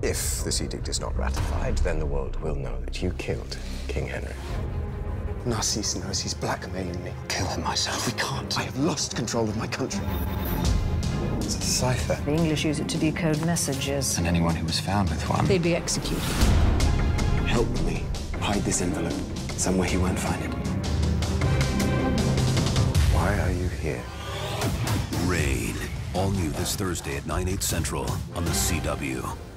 If this edict is not ratified, then the world will know that you killed King Henry. Narcisse knows he's blackmailing me. Kill him myself. We can't. I have lost control of my country. It's a cipher. The English use it to decode messages. And anyone who was found with one, They'd be executed. Help me hide this envelope somewhere he won't find it. Why are you here? Rain. All new this Thursday at 9/8 Central on the CW.